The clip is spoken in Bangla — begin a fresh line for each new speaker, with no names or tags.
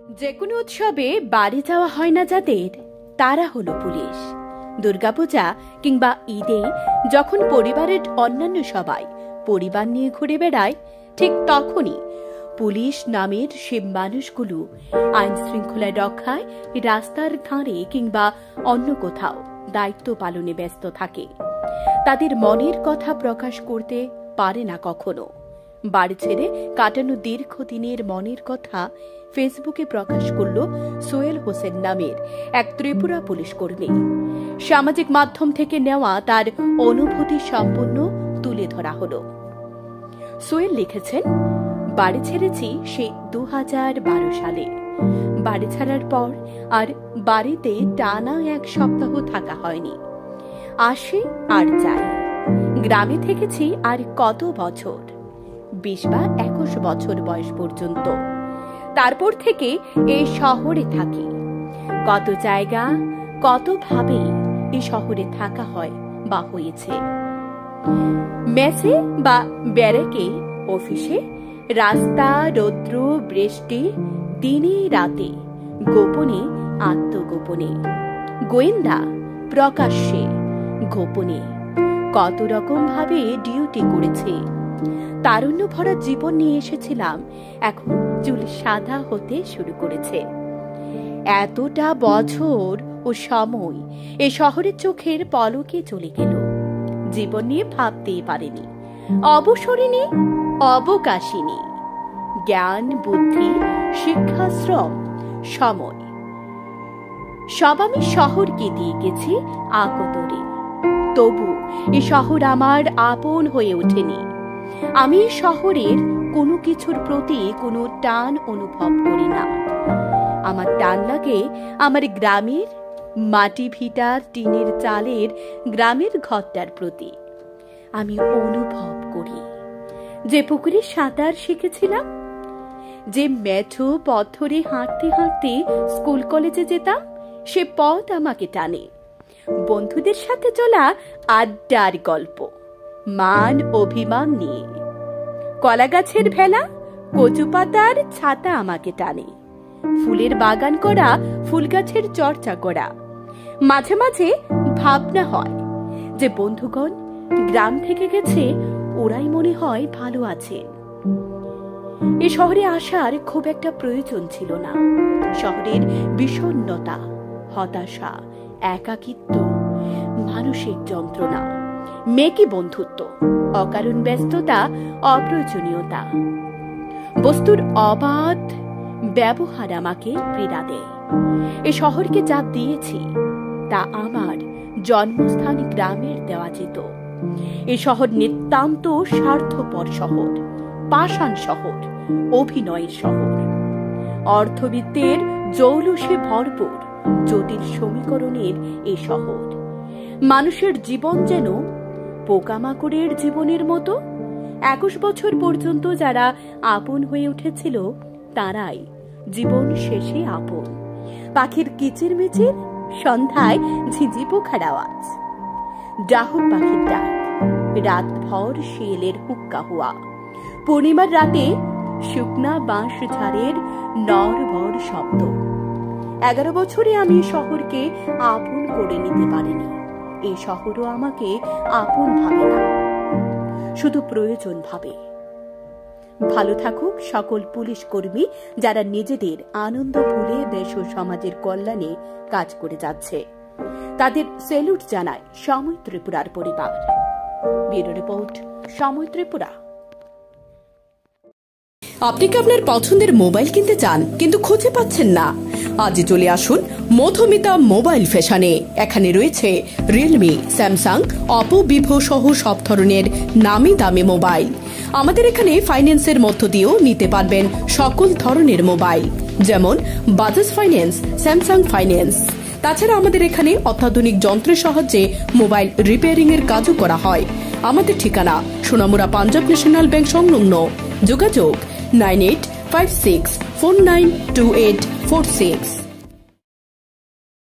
যে কোনো উৎসবে বাড়ি যাওয়া হয় না যাদের, তারা হলো পুলিশ। দুর্গাপূজা কিংবা ঈদে যখন পরিবারের অন্যান্য সবাই পরিবার নিয়ে ঘুরে বেড়ায়, ঠিক তখনই পুলিশ নামের সে মানুষগুলো আইন শৃঙ্খলা রক্ষায় রাস্তার ধারে কিংবা অন্য কোথাও দায়িত্ব পালনে ব্যস্ত থাকে। তাদের মনের কথা প্রকাশ করতে পারে না কখনো। বাড়ি ছেড়ে কাটানো দীর্ঘদিনের মনের কথা ফেসবুকে প্রকাশ করল সোহেল হোসেন নামের এক ত্রিপুরা পুলিশ কর্মী। সামাজিক মাধ্যম থেকে নেওয়া তার অনুভূতি সম্পূর্ণ তুলে ধরা হলো। সোহেল লিখেছেন, বাড়ি ছেড়েছি সে 2012 সালে। বাড়ি ছাড়ার পর আর বাড়িতে টানা এক সপ্তাহ থাকা হয়নি। আসে আর যায়। গ্রামে থেকেছি আর কত বছর, 20 বা 21 বছর বয়স পর্যন্ত। তারপর থেকে এই শহরে থাকি। কত জায়গা, কত ভাবে এই শহরে থাকা হয় বা হয়েছে। মেসে বা ব্যারেকে, অফিসে, রাস্তা, রৌদ্র, বৃষ্টি, দিনে রাতে, গোপনে, আত্মগোপনে, গোয়েন্দা, প্রকাশ্যে, গোপনে, কত রকম ভাবে ডিউটি করেছে। তারুণ্য ভরা জীবন নিয়ে এসেছিলাম, এখন চুল সাদা হতে শুরু করেছে। এতটা বছর ও সময় এ শহরের চোখের পলকে চলে গেল। জীবন নিয়ে ভাবতেই পারিনি, অবসরে নেই, অবকাশই নেই। জ্ঞান, বুদ্ধি, শিক্ষা, শ্রম, সময় সব আমি শহরকে দিয়ে গেছি আকতরে। তবু এ শহর আমার আপন হয়ে ওঠেনি। আমি এই শহরের কোনো কিছুর প্রতি কোনো টান অনুভব করি না। আমার টান লাগে আমার গ্রামের মাটি ভিটার টিনের চালের গ্রামের ঘরটার প্রতি। আমি অনুভব করি যে পুকুরে সাঁতার শিখেছিলাম, যে মেঠো পথ ধরে হাঁটতে হাঁটতে স্কুল কলেজে যেতাম, সে পথ আমাকে টানে। বন্ধুদের সাথে চলা আড্ডার গল্প, মান অভিমান নিয়ে। কলা গাছের ভেলা, কচু পাতার ছাতা আমাকে টানে। ফুলের বাগান করা, ফুল গাছের চর্চা করা। মাঝে মাঝে ভাবনা হয় যে বন্ধুগণ গ্রাম থেকে গেছে, ওরাই মনে হয় ভালো আছেন। এ শহরে আসার খুব একটা প্রয়োজন ছিল না। শহরের বিষণ্ণতা, হতাশা, একাকিত্ব, মানসিক যন্ত্রণা, মেকি বন্ধুত্ব, অকারণ ব্যস্ততা, অপ্রয়োজনীয়তা, বস্তুর অবাধ ব্যবহার আমাকে পীড়া দেয়। এ শহরকে যা দিয়েছি তা আমার জন্মস্থান গ্রামের দেওয়া যেত। এ শহর নিতান্ত স্বার্থপর শহর, পাষাণ শহর, অভিনয়ের শহর, অর্থবিত্তের জৌলুসে ভরপুর জটিল সমীকরণের এ শহর। মানুষের জীবন যেন পোকামাকড়ের জীবনের মতো। 21 বছর পর্যন্ত যারা আপন হয়ে উঠেছিল, তারাই জীবন শেষে আপন। পাখির কিচিরমিচির, সন্ধ্যায় ঝিঝি পোকার আওয়াজ, ডাহুক পাখির ডাক, রাতভর শিয়ালের হুক্কা হুয়া, পূর্ণিমার রাতে শুকনা বাঁশ ঝাড়ের নড়বড় শব্দ। 11 বছরে আমি শহরকে আপন করে নিতে পারিনি। এই শহরও আমাকে আপন ভাবে না, শুধু প্রয়োজন ভাবে। ভালো থাকুক সকল পুলিশ কর্মী যারা নিজেদের আনন্দ ভুলে দেশ ও সমাজের কল্যাণে কাজ করে যাচ্ছে। তাদের স্যালুট জানায় সময় ত্রিপুরার পরিবার। ব্যুরো রিপোর্ট, সময় ত্রিপুরা।
আপনি কি আপনার পছন্দের মোবাইল কিনতে চান কিন্তু খুঁজে পাচ্ছেন না? আজই চলে আসুন মধুমিতা মোবাইল ফ্যাশনে। এখানে রয়েছে রিয়েলমি, স্যামসাং, অপো, ভিভো সহ সব ধরনের নামি দামি মোবাইল। আমাদের এখানে ফাইন্যান্সের মধ্য দিয়েও নিতে পারবেন সকল ধরনের মোবাইল, যেমন বাজাজ ফাইন্যান্স, স্যামসাং ফাইন্যান্স। তাছাড়া আমাদের এখানে অত্যাধুনিক যন্ত্রের সাহায্যে মোবাইল রিপেয়ারিং এর কাজও করা হয়। আমাদের ঠিকানা সোনামুড়া পাঞ্জাব ন্যাশনাল ব্যাংক সংলগ্ন। যোগাযোগ 9856492846।